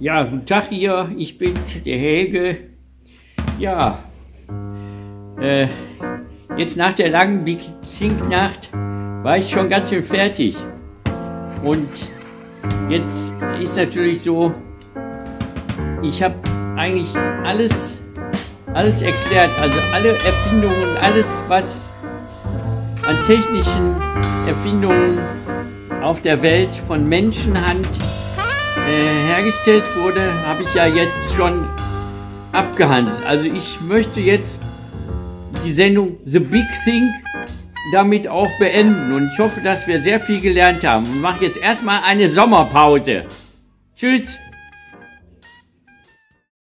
Ja, guten Tag hier, ich bin der Helge. Ja, jetzt nach der langen Big Think Nacht war ich schon ganz schön fertig. Und jetzt ist natürlich so, ich habe eigentlich alles erklärt, also alle Erfindungen, alles was an technischen Erfindungen auf der Welt von Menschenhand hergestellt wurde, habe ich ja jetzt schon abgehandelt. Also ich möchte jetzt die Sendung The Big Think damit auch beenden und ich hoffe, dass wir sehr viel gelernt haben und mache jetzt erstmal eine Sommerpause. Tschüss!